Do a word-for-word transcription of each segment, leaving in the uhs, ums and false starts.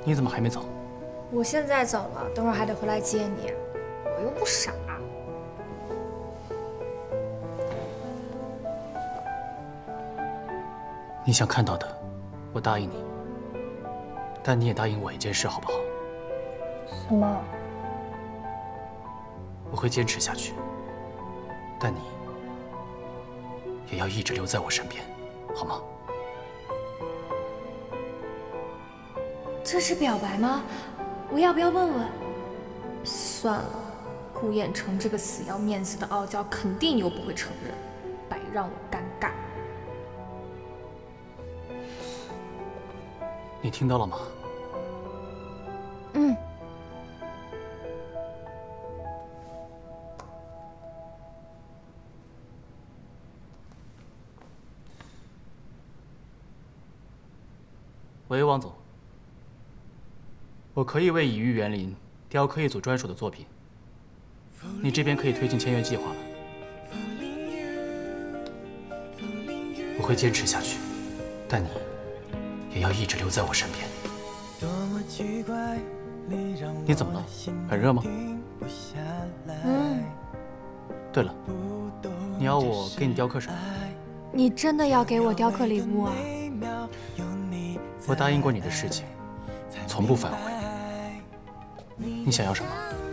你怎么还没走？ 我现在走了，等会儿还得回来接你，我又不傻。 你想看到的，我答应你。但你也答应我一件事，好不好？ 什么？ 我会坚持下去，但你也要一直留在我身边，好吗？ 这是表白吗？我要不要问问？算了，顾衍成这个死要面子的傲娇，肯定又不会承认，白让我尴尬。 你听到了吗？ 嗯。 喂，王总，我可以为以玉园林雕刻一组专属的作品，你这边可以推进签约计划了。我会坚持下去，但你也要一直留在我身边。你怎么了？很热吗？ 嗯。 对了，你要我给你雕刻什么？ 你真的要给我雕刻礼物啊？ 我答应过你的事情，从不反悔。你想要什么？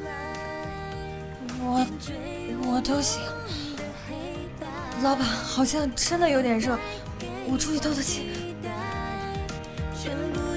我我都行。老板，好像真的有点热，我出去透透气。